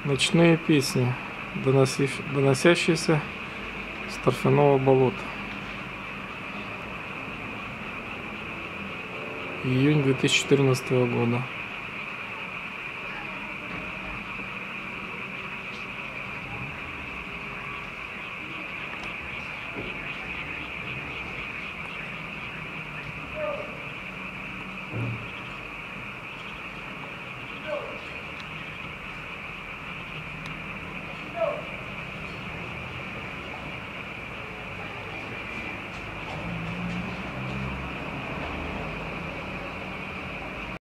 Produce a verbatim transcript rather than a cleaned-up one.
Ночные песни, доносящиеся с торфяного болота. Июнь две тысячи четырнадцатого года.